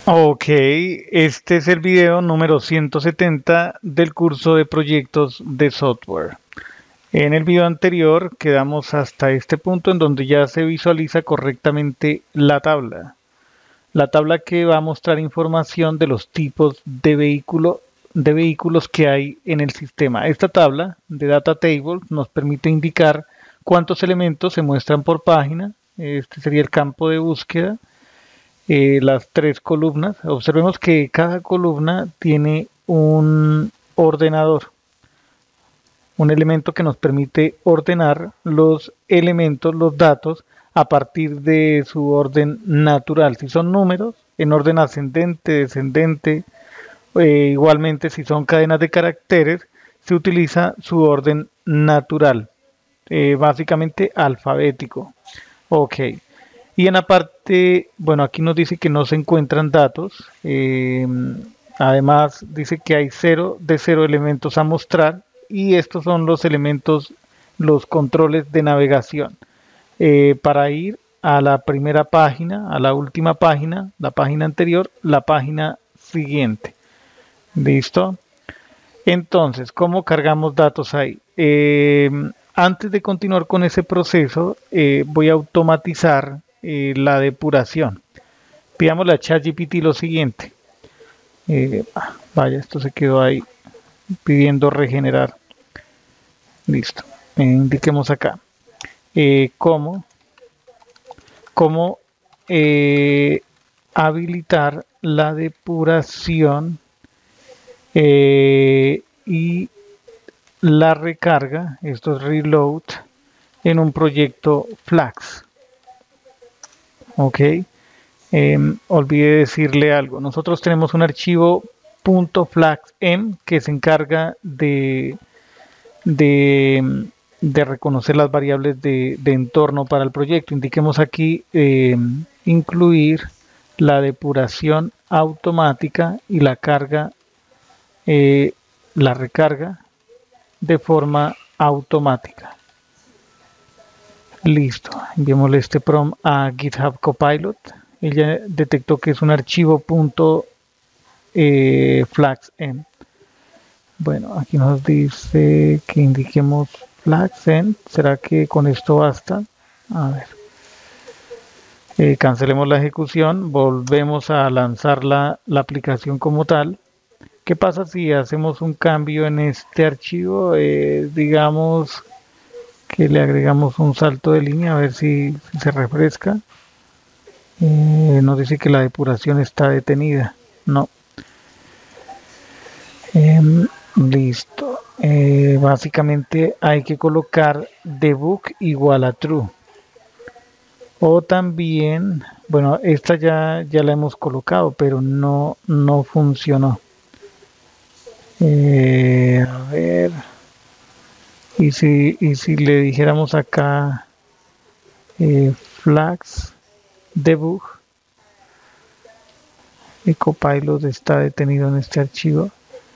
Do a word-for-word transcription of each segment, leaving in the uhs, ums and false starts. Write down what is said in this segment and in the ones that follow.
Ok, este es el video número ciento setenta del curso de proyectos de software. En el video anterior quedamos hasta este punto en donde ya se visualiza correctamente la tabla. La tabla que va a mostrar información de los tipos de vehículo, de vehículos que hay en el sistema. Esta tabla de Data Table nos permite indicar cuántos elementos se muestran por página. Este sería el campo de búsqueda, eh, las tres columnas. Observemos que cada columna tiene un ordenador, un elemento que nos permite ordenar los elementos, los datos, a partir de su orden natural. Si son números, en orden ascendente, descendente, eh, igualmente si son cadenas de caracteres, se utiliza su orden natural, eh, básicamente alfabético. Ok. Y en la parte, bueno, aquí nos dice que no se encuentran datos. Eh, además, dice que hay cero de cero elementos a mostrar. Y estos son los elementos, los controles de navegación. Eh, para ir a la primera página, a la última página, la página anterior, la página siguiente. ¿Listo? Entonces, ¿cómo cargamos datos ahí? Eh, antes de continuar con ese proceso, eh, voy a automatizar eh, la depuración. Pidámosle a ChatGPT lo siguiente. Eh, ah, vaya, esto se quedó ahí pidiendo regenerar. Listo. Eh, indiquemos acá. Eh, ¿Cómo? ¿Cómo eh, habilitar la depuración eh, y la recarga, esto es reload, en un proyecto Flax? Ok. Eh, olvidé decirle algo. Nosotros tenemos un archivo .flaxm que se encarga de, de, de reconocer las variables de, de, entorno para el proyecto. Indiquemos aquí eh, incluir la depuración automática y la carga, eh, la recarga de forma automática. Listo, enviémosle este prompt a GitHub Copilot. Ella detectó que es un archivo eh, .flaxm. Bueno, aquí nos dice que indiquemos flaxm. ¿Será que con esto basta? A ver. Eh, cancelemos la ejecución, volvemos a lanzar la, la aplicación como tal. ¿Qué pasa si hacemos un cambio en este archivo? Eh, digamos que le agregamos un salto de línea a ver si, si se refresca. Eh, nos dice que la depuración está detenida. No. Eh, listo. Eh, básicamente hay que colocar debug igual a true. O también, bueno, esta ya, ya la hemos colocado, pero no, no funcionó. Eh, a ver. Y si, y si le dijéramos acá eh, flags debug, y Copilot está detenido en este archivo.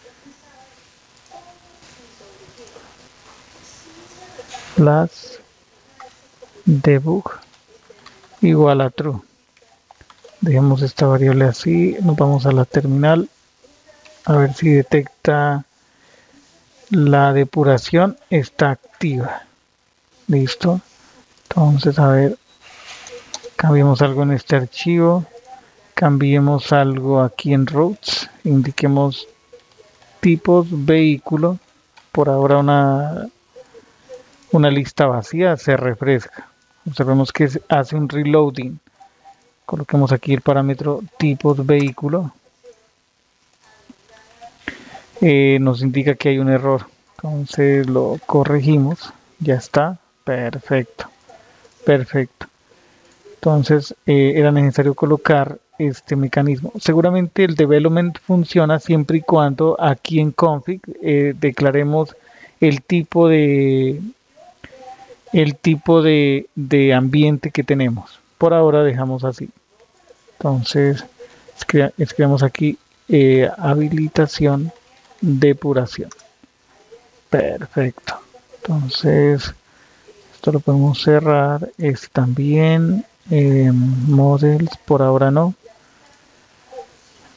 Flags debug igual a true. Dejemos esta variable así, nos vamos a la terminal a ver si detecta la depuración está activa. Listo. Entonces, a ver, cambiemos algo en este archivo, cambiemos algo aquí en routes, indiquemos tipos vehículo, por ahora una, una lista vacía, se refresca. Observemos que hace un reloading. Coloquemos aquí el parámetro tipos vehículo. Eh, nos indica que hay un error. Entonces lo corregimos. Ya está. Perfecto. Perfecto. Entonces eh, era necesario colocar este mecanismo. Seguramente el development funciona siempre y cuando aquí en config eh, declaremos el tipo de el tipo de, de ambiente que tenemos. Por ahora dejamos así. Entonces escribamos aquí eh, habilitación depuración. Perfecto. Entonces esto lo podemos cerrar. Es también eh, models, por ahora no.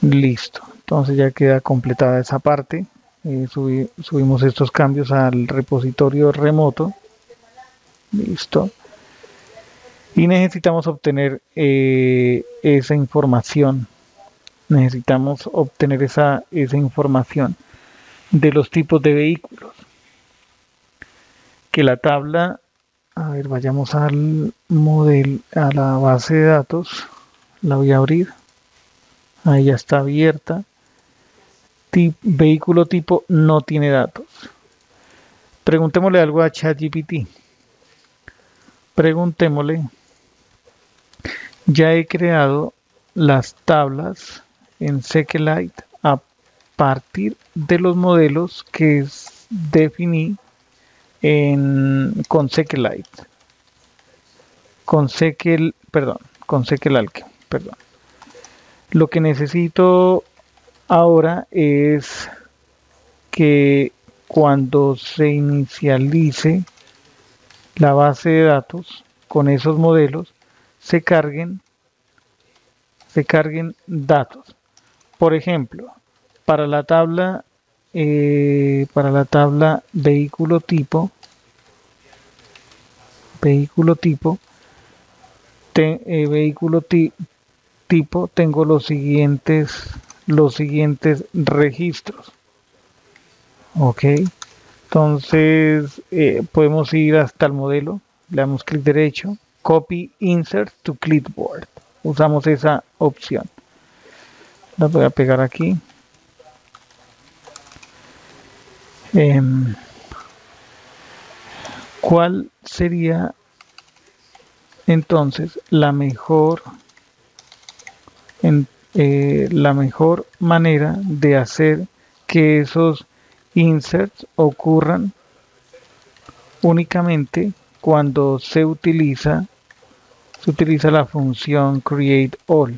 Listo, entonces ya queda completada esa parte. Eh, subi- subimos estos cambios al repositorio remoto. Listo. Y necesitamos obtener eh, esa información. Necesitamos obtener esa, esa información de los tipos de vehículos. Que la tabla, a ver, vayamos al modelo, a la base de datos. La voy a abrir. Ahí ya está abierta. Tip, vehículo tipo no tiene datos. Preguntémosle algo a ChatGPT. Preguntémosle, ya he creado las tablas en SQLite a partir de los modelos que definí en, con SQLite. Con SQL, perdón, con SQLalke, perdón. Lo que necesito ahora es que cuando se inicialice la base de datos con esos modelos se carguen se carguen datos. Por ejemplo, para la tabla eh, para la tabla vehículo tipo vehículo tipo te, eh, vehículo ti, tipo tengo los siguientes los siguientes registros. Ok, entonces eh, podemos ir hasta el modelo, le damos clic derecho, copy insert to clipboard, usamos esa opción. La voy a pegar aquí. Eh, ¿Cuál sería entonces la mejor en, eh, la mejor manera de hacer que esos inserts ocurran únicamente cuando se utiliza se utiliza la función create all?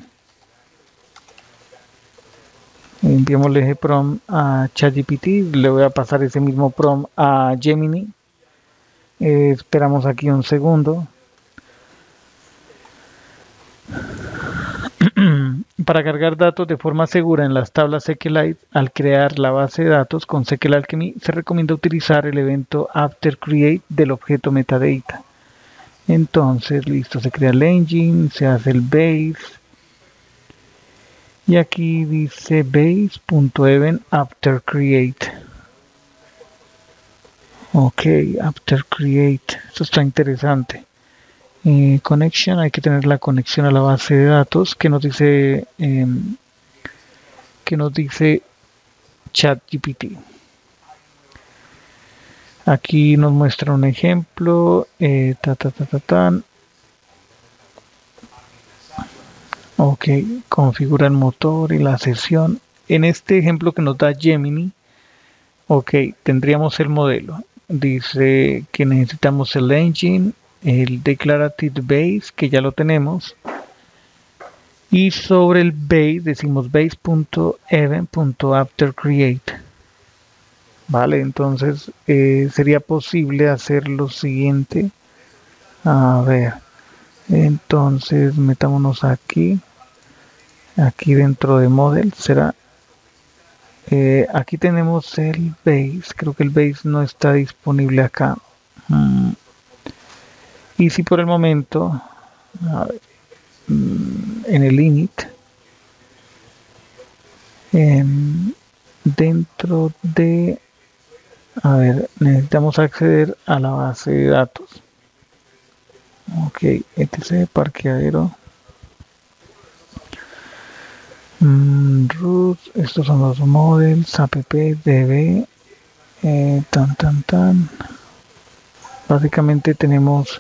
Enviémosle ese prompt a ChatGPT, le voy a pasar ese mismo prompt a Gemini. Eh, esperamos aquí un segundo. Para cargar datos de forma segura en las tablas SQLite, al crear la base de datos con SQLalchemy, se recomienda utilizar el evento afterCreate del objeto metadata. Entonces, listo, se crea el engine, se hace el base. Y aquí dice base.event afterCreate. Ok, afterCreate. Esto está interesante. Eh, connection, hay que tener la conexión a la base de datos que nos dice eh, que nos dice ChatGPT. Aquí nos muestra un ejemplo. Eh, ta, ta, ta, ta, ta. Ok, configura el motor y la sesión. En este ejemplo que nos da Gemini, ok, tendríamos el modelo. Dice que necesitamos el engine, el declarative base, que ya lo tenemos. Y sobre el base decimos base.event.afterCreate. Vale, entonces eh, sería posible hacer lo siguiente. A ver, entonces metámonos aquí. Aquí dentro de model será. Eh, aquí tenemos el base. Creo que el base no está disponible acá. Mm. Y si por el momento, a ver, en el init, eh, dentro de, a ver, necesitamos acceder a la base de datos. Ok, etc parqueadero. Mm, root, estos son los models, app, db, eh, tan, tan, tan. Básicamente tenemos,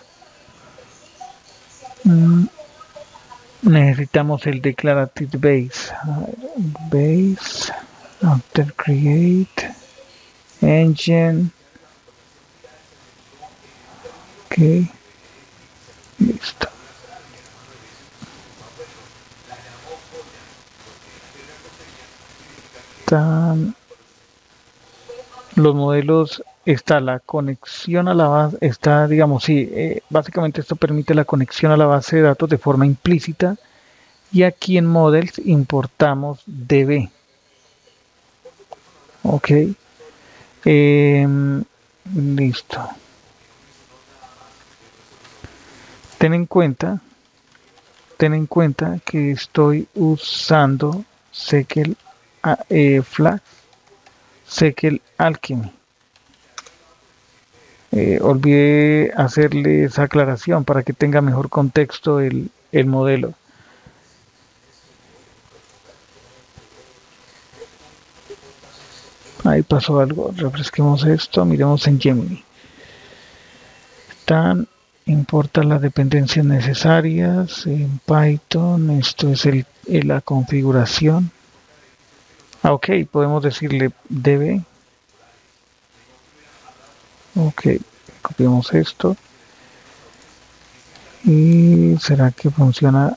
mm, necesitamos el declarative base. Base, after create, engine. Ok, listo. Están los modelos, está la conexión a la base, está, digamos, sí, eh, básicamente esto permite la conexión a la base de datos de forma implícita y aquí en Models importamos db. Ok, eh, listo. Ten en cuenta, ten en cuenta que estoy usando Sequel eh, Flags, Sequel Alchemy. Eh, olvidé hacerle esa aclaración para que tenga mejor contexto el, el modelo. Ahí pasó algo. Refresquemos esto. Miremos en Gemini. Tan importa las dependencias necesarias en Python. Esto es el, el, la configuración. Ah, ok, podemos decirle db. Ok, copiamos esto. Y será que funciona.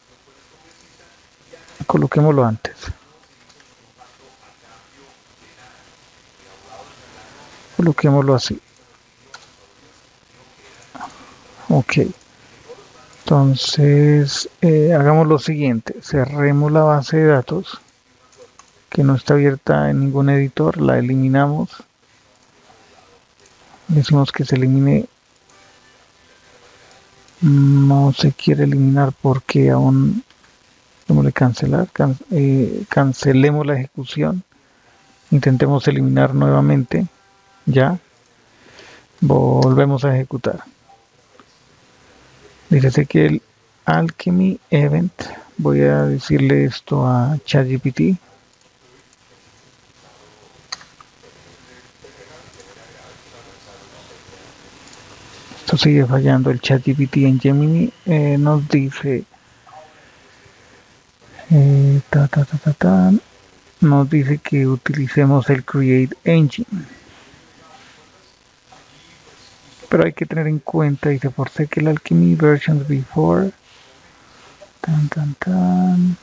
Coloquémoslo antes. Coloquémoslo así. Ok. Entonces, eh, hagamos lo siguiente. Cerremos la base de datos que no está abierta en ningún editor. La eliminamos. Decimos que se elimine. No se quiere eliminar porque aún démosle cancelar. Can, eh, cancelemos la ejecución. Intentemos eliminar nuevamente. Ya. Volvemos a ejecutar. Dice que el Alchemy Event. Voy a decirle esto a ChatGPT. Esto sigue fallando. El ChatGPT en Gemini eh, nos dice eh, ta, ta, ta, ta, ta, nos dice que utilicemos el Create Engine, pero hay que tener en cuenta, dice por que el Alchemy versions before tan tan tan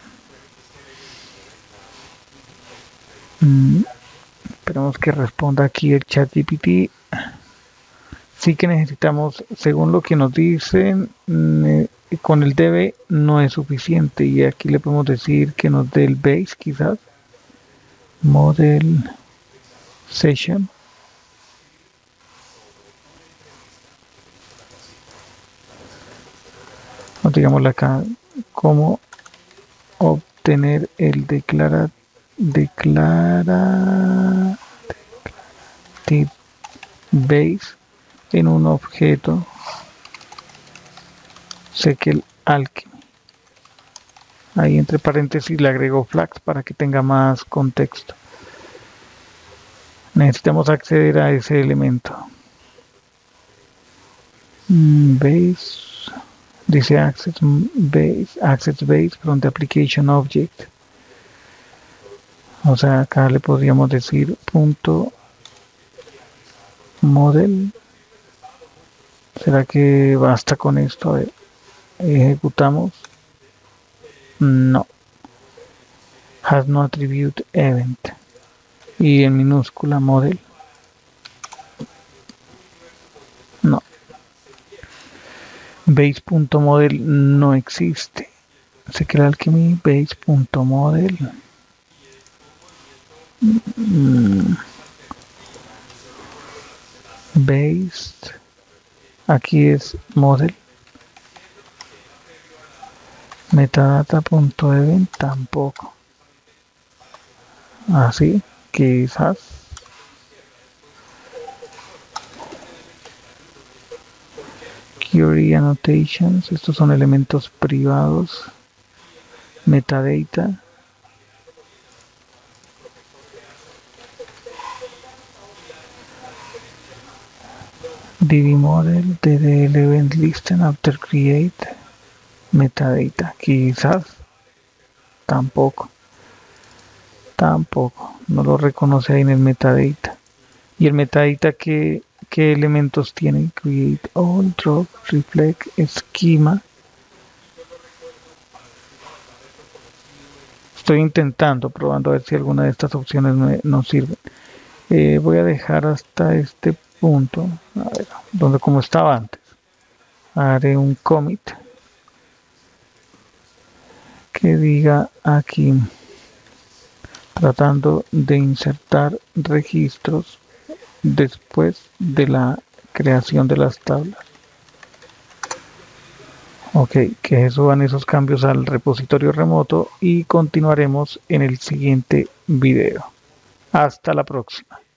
mm, esperamos que responda aquí el ChatGPT. Sí que necesitamos, según lo que nos dicen, con el db no es suficiente y aquí le podemos decir que nos dé el base quizás, model session. O digámosle acá cómo obtener el declara declara declarative base en un objeto Sequel Alchemy. Ahí entre paréntesis le agrego flags para que tenga más contexto. Necesitamos acceder a ese elemento. Base, dice access base, access base from the application object. O sea, acá le podríamos decir punto model. ¿Será que basta con esto? A ver, ejecutamos. No. Has no attribute event. Y en minúscula model. No. Base.model no existe. Se crea Alchemy base.model. Mm. Based. Aquí es model. Metadata.event tampoco. Así, quizás. Query annotations, estos son elementos privados. Metadata. dbModel, ddl event listen after create. Metadata, quizás. Tampoco. Tampoco. No lo reconoce ahí en el metadata. Y el metadata, ¿qué, qué elementos tiene? Create all, drop, reflect, schema. Estoy intentando, probando a ver si alguna de estas opciones me, nos sirve. Eh, voy a dejar hasta este punto, a ver, donde como estaba antes. Haré un commit que diga aquí, tratando de insertar registros después de la creación de las tablas. Ok, que se suban esos cambios al repositorio remoto y continuaremos en el siguiente video. Hasta la próxima.